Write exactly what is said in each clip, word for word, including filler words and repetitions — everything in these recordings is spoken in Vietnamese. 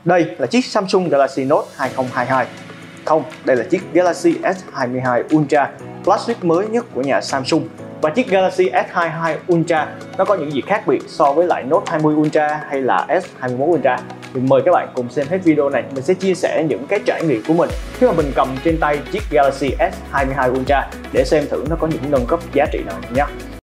Đây là chiếc Samsung Galaxy Note hai không hai hai. Không, đây là chiếc Galaxy S hai mươi hai Ultra, flagship mới nhất của nhà Samsung. Và chiếc Galaxy S hai mươi hai Ultra nó có những gì khác biệt so với lại Note hai mươi Ultra hay là S hai mươi mốt Ultra? Thì mời các bạn cùng xem hết video này. Mình sẽ chia sẻ những cái trải nghiệm của mình khi mà mình cầm trên tay chiếc Galaxy S hai mươi hai Ultra để xem thử nó có những nâng cấp giá trị nào nhé.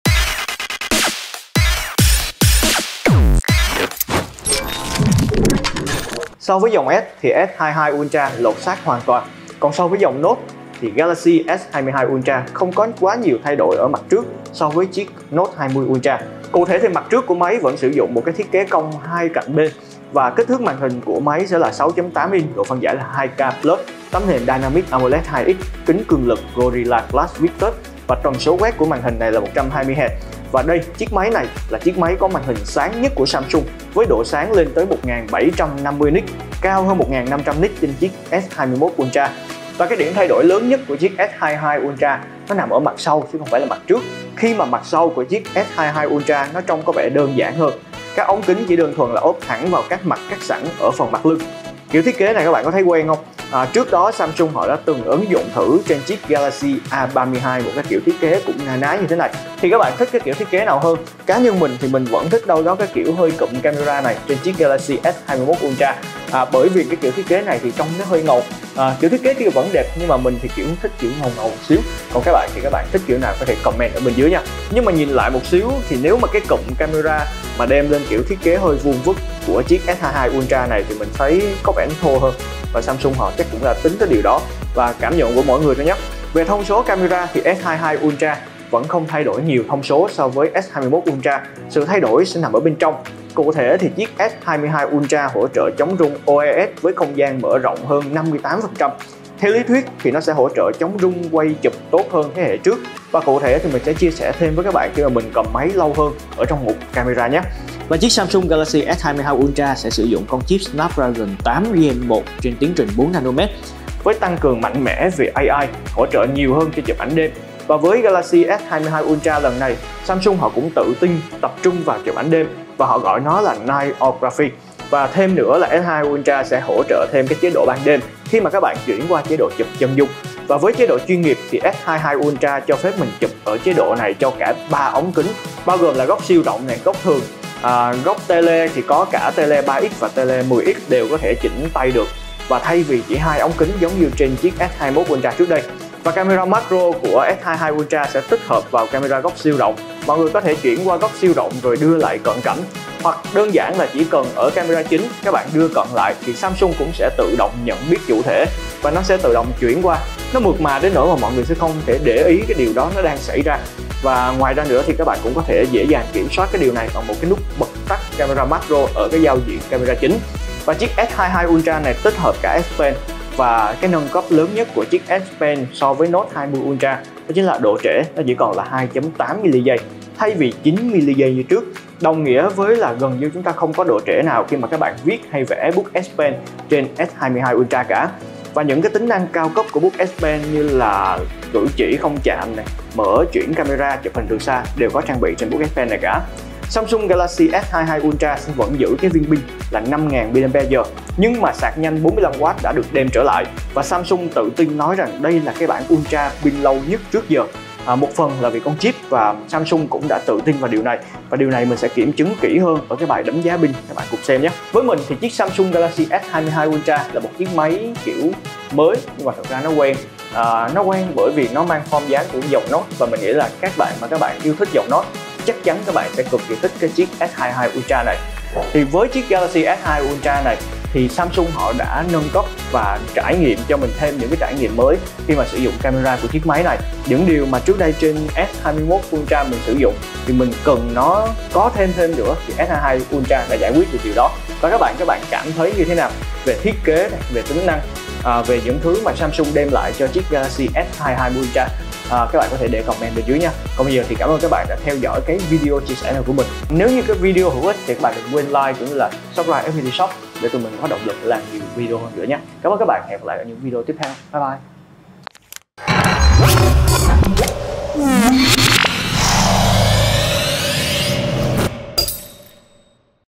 So với dòng S thì S hai mươi hai Ultra lột xác hoàn toàn. Còn so với dòng Note thì Galaxy S hai mươi hai Ultra không có quá nhiều thay đổi ở mặt trước so với chiếc Note hai mươi Ultra. Cụ thể thì mặt trước của máy vẫn sử dụng một cái thiết kế cong hai cạnh bên và kích thước màn hình của máy sẽ là sáu chấm tám inch, độ phân giải là hai K plus, tấm nền Dynamic AMOLED hai X, kính cường lực Gorilla Glass Victus và tần số quét của màn hình này là một trăm hai mươi héc. Và đây, chiếc máy này là chiếc máy có màn hình sáng nhất của Samsung với độ sáng lên tới một nghìn bảy trăm năm mươi nit, cao hơn một nghìn năm trăm nit trên chiếc S hai mươi mốt Ultra. Và cái điểm thay đổi lớn nhất của chiếc S hai mươi hai Ultra nó nằm ở mặt sau chứ không phải là mặt trước. Khi mà mặt sau của chiếc S hai mươi hai Ultra nó trông có vẻ đơn giản hơn. Các ống kính chỉ đơn thuần là ốp thẳng vào các mặt cắt sẵn ở phần mặt lưng. Kiểu thiết kế này các bạn có thấy quen không? À, trước đó Samsung họ đã từng ứng dụng thử trên chiếc Galaxy A ba mươi hai một cái kiểu thiết kế cũng na ná như thế này. Thì các bạn thích cái kiểu thiết kế nào hơn? Cá nhân mình thì mình vẫn thích đâu đó cái kiểu hơi cụm camera này trên chiếc Galaxy S hai mươi mốt Ultra. À, bởi vì cái kiểu thiết kế này thì trông nó hơi ngầu. À, kiểu thiết kế kia vẫn đẹp nhưng mà mình thì kiểu thích kiểu ngầu ngầu một xíu. Còn các bạn thì các bạn thích kiểu nào có thể comment ở bên dưới nha. Nhưng mà nhìn lại một xíu thì nếu mà cái cụm camera mà đem lên kiểu thiết kế hơi vuông vức của chiếc S hai mươi hai Ultra này thì mình thấy có vẻ thô hơn. Và Samsung họ chắc cũng là tính tới điều đó và cảm nhận của mỗi người thôi nhé. Về thông số camera thì S hai mươi hai Ultra vẫn không thay đổi nhiều thông số so với S hai mươi mốt Ultra. Sự thay đổi sẽ nằm ở bên trong. Cụ thể thì chiếc S hai mươi hai Ultra hỗ trợ chống rung O I S với không gian mở rộng hơn năm mươi tám phần trăm. Theo lý thuyết thì nó sẽ hỗ trợ chống rung quay chụp tốt hơn thế hệ trước. Và cụ thể thì mình sẽ chia sẻ thêm với các bạn khi mà mình cầm máy lâu hơn ở trong mục camera nhé. Và chiếc Samsung Galaxy S hai mươi hai Ultra sẽ sử dụng con chip Snapdragon tám Gen một trên tiến trình bốn nanomet với tăng cường mạnh mẽ về A I, hỗ trợ nhiều hơn cho chụp ảnh đêm. Và với Galaxy S hai mươi hai Ultra lần này, Samsung họ cũng tự tin tập trung vào chụp ảnh đêm và họ gọi nó là Nightography. Và thêm nữa là S hai mươi Ultra sẽ hỗ trợ thêm cái chế độ ban đêm khi mà các bạn chuyển qua chế độ chụp chân dung. Và với chế độ chuyên nghiệp thì S hai mươi hai Ultra cho phép mình chụp ở chế độ này cho cả ba ống kính, bao gồm là góc siêu rộng này, góc thường, à, góc tele thì có cả tele ba x và tele mười x đều có thể chỉnh tay được. Và thay vì chỉ hai ống kính giống như trên chiếc S hai mươi mốt Ultra trước đây. Và camera macro của S hai mươi hai Ultra sẽ tích hợp vào camera góc siêu rộng. Mọi người có thể chuyển qua góc siêu rộng rồi đưa lại cận cảnh. Hoặc đơn giản là chỉ cần ở camera chính các bạn đưa cận lại thì Samsung cũng sẽ tự động nhận biết chủ thể và nó sẽ tự động chuyển qua. Nó mượt mà đến nỗi mà mọi người sẽ không thể để ý cái điều đó nó đang xảy ra. Và ngoài ra nữa thì các bạn cũng có thể dễ dàng kiểm soát cái điều này bằng một cái nút bật tắt camera macro ở cái giao diện camera chính. Và chiếc S hai mươi hai Ultra này tích hợp cả S Pen. Và cái nâng cấp lớn nhất của chiếc S Pen so với Note hai mươi Ultra đó chính là độ trễ, nó chỉ còn là hai chấm tám mi-li-giây thay vì chín mi-li-giây như trước. Đồng nghĩa với là gần như chúng ta không có độ trễ nào khi mà các bạn viết hay vẽ bút S Pen trên S hai mươi hai Ultra cả. Và những cái tính năng cao cấp của bút S Pen như là cử chỉ không chạm này, mở chuyển camera, chụp hình từ xa đều có trang bị trên bút S Pen này cả. Samsung Galaxy S hai mươi hai Ultra sẽ vẫn giữ cái viên pin là năm nghìn mi-li-am-pe-giờ nhưng mà sạc nhanh bốn mươi lăm oát đã được đem trở lại. Và Samsung tự tin nói rằng đây là cái bản Ultra pin lâu nhất trước giờ. À, một phần là vì con chip và Samsung cũng đã tự tin vào điều này. Và điều này mình sẽ kiểm chứng kỹ hơn ở cái bài đánh giá pin, các bạn cùng xem nhé. Với mình thì chiếc Samsung Galaxy S hai mươi hai Ultra là một chiếc máy kiểu mới nhưng mà thật ra nó quen. À, nó quen bởi vì nó mang form dáng của dòng Note và mình nghĩ là các bạn mà các bạn yêu thích dòng Note chắc chắn các bạn sẽ cực kỳ thích cái chiếc S hai mươi hai Ultra này. Thì với chiếc Galaxy S hai mươi Ultra này thì Samsung họ đã nâng cấp và trải nghiệm cho mình thêm những cái trải nghiệm mới khi mà sử dụng camera của chiếc máy này. Những điều mà trước đây trên S hai mươi mốt Ultra mình sử dụng thì mình cần nó có thêm thêm nữa thì S hai mươi hai Ultra đã giải quyết được điều đó. Và các bạn các bạn cảm thấy như thế nào về thiết kế này, về tính năng, à, về những thứ mà Samsung đem lại cho chiếc Galaxy S hai mươi hai Ultra? À, các bạn có thể để comment bên dưới nha. Còn bây giờ thì cảm ơn các bạn đã theo dõi cái video chia sẻ này của mình. Nếu như cái video hữu ích thì các bạn đừng quên like cũng như là subscribe ép pê tê Shop để tụi mình có động lực làm nhiều video hơn nữa nhé. Cảm ơn các bạn, hẹn gặp lại ở những video tiếp theo. Bye bye.